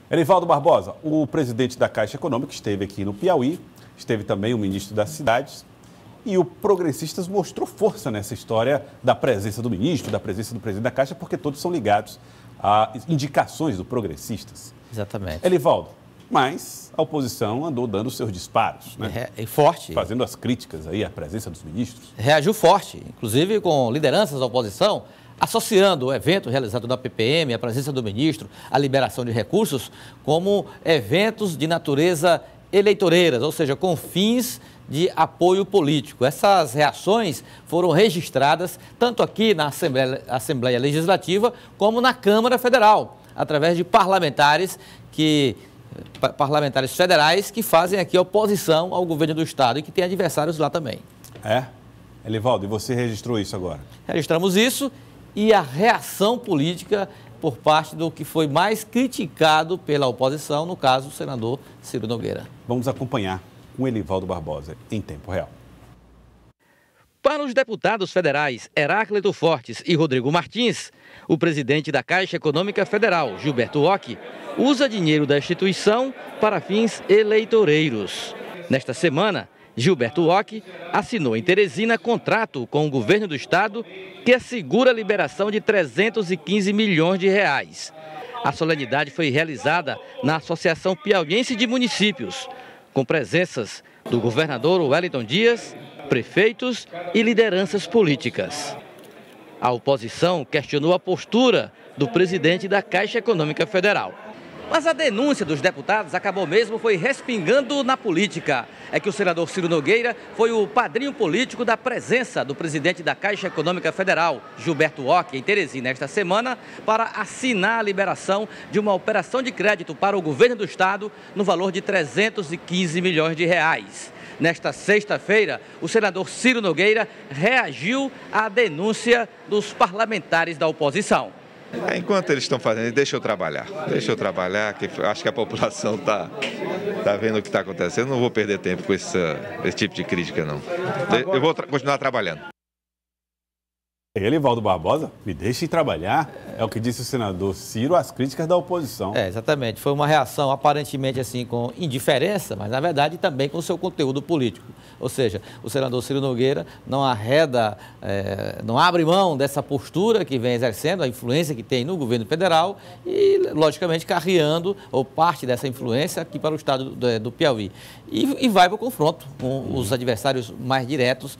Elivaldo Barbosa, o presidente da Caixa Econômica esteve aqui no Piauí, esteve também o ministro das Cidades e o Progressistas mostrou força nessa história da presença do ministro, da presença do presidente da Caixa, porque todos são ligados a indicações do Progressistas. Exatamente. Elivaldo, mas a oposição andou dando seus disparos, né? E forte. Fazendo as críticas aí à presença dos ministros. Reagiu forte, inclusive com lideranças da oposição, associando o evento realizado na PPM, a presença do ministro, a liberação de recursos, como eventos de natureza eleitoreiras, ou seja, com fins de apoio político. Essas reações foram registradas tanto aqui na Assembleia Legislativa como na Câmara Federal, através de parlamentares federais que fazem aqui oposição ao governo do Estado e que têm adversários lá também. É? Elivaldo, e você registrou isso agora? Registramos isso e a reação política por parte do que foi mais criticado pela oposição, no caso, o senador Ciro Nogueira. Vamos acompanhar com Elivaldo Barbosa em tempo real. Para os deputados federais Heráclito Fortes e Rodrigo Martins, o presidente da Caixa Econômica Federal, Gilberto Occhi, usa dinheiro da instituição para fins eleitoreiros. Nesta semana, Gilberto Occhi assinou em Teresina contrato com o governo do estado que assegura a liberação de 315 milhões de reais. A solenidade foi realizada na Associação Piauiense de Municípios, com presenças do governador Wellington Dias, prefeitos e lideranças políticas. A oposição questionou a postura do presidente da Caixa Econômica Federal. Mas a denúncia dos deputados acabou mesmo foi respingando na política. É que o senador Ciro Nogueira foi o padrinho político da presença do presidente da Caixa Econômica Federal, Gilberto Occhi, em Teresina, esta semana, para assinar a liberação de uma operação de crédito para o governo do estado no valor de 315 milhões de reais. Nesta sexta-feira, o senador Ciro Nogueira reagiu à denúncia dos parlamentares da oposição. Enquanto eles estão fazendo, deixa eu trabalhar, que acho que a população está vendo o que está acontecendo. Não vou perder tempo com esse tipo de crítica, não. Eu vou continuar trabalhando. Elivaldo Barbosa, me deixe trabalhar, é o que disse o senador Ciro às críticas da oposição. Exatamente. Foi uma reação aparentemente assim com indiferença, mas na verdade também com seu conteúdo político. Ou seja, o senador Ciro Nogueira não arreda, não abre mão dessa postura que vem exercendo, a influência que tem no governo federal e, logicamente, carreando ou parte dessa influência aqui para o estado do Piauí. E vai para o confronto com os adversários mais diretos,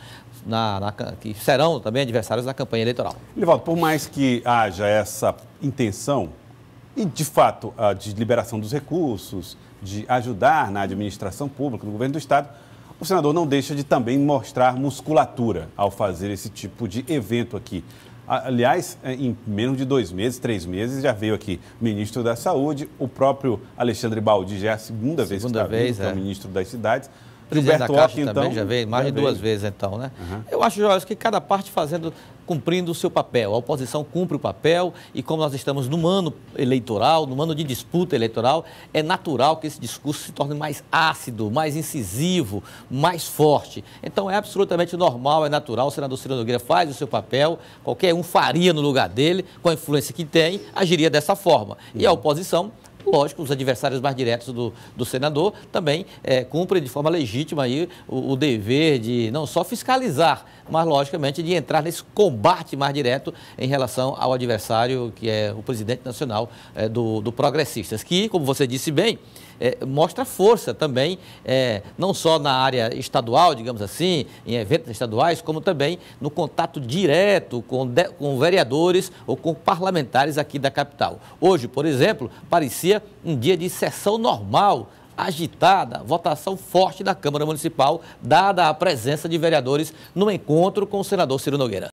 que serão também adversários na campanha eleitoral. Elivaldo, por mais que haja essa intenção, e de fato, de liberação dos recursos, de ajudar na administração pública, no governo do estado, o senador não deixa de também mostrar musculatura ao fazer esse tipo de evento aqui. Aliás, em menos de 2 meses, 3 meses, já veio aqui o ministro da Saúde, o próprio Alexandre Baldi já é a segunda vez que está vindo, que é o ministro das Cidades. O presidente da Caixa também já veio mais de 2 vezes, então, né? Uhum. Eu acho, Jorge, que cada parte cumprindo o seu papel. A oposição cumpre o papel e como nós estamos num ano eleitoral, num ano de disputa eleitoral, é natural que esse discurso se torne mais ácido, mais incisivo, mais forte. Então é absolutamente normal, é natural, o senador Ciro Nogueira faz o seu papel, qualquer um faria no lugar dele, com a influência que tem, agiria dessa forma. E a oposição, lógico, os adversários mais diretos do senador também cumprem de forma legítima aí o dever de não só fiscalizar, mas, logicamente, de entrar nesse combate mais direto em relação ao adversário, que é o presidente nacional do Progressistas, que, como você disse bem, mostra força também, não só na área estadual, digamos assim, em eventos estaduais, como também no contato direto com vereadores ou com parlamentares aqui da capital. Hoje, por exemplo, parecia um dia de sessão normal, agitada, votação forte da Câmara Municipal, dada a presença de vereadores no encontro com o senador Ciro Nogueira.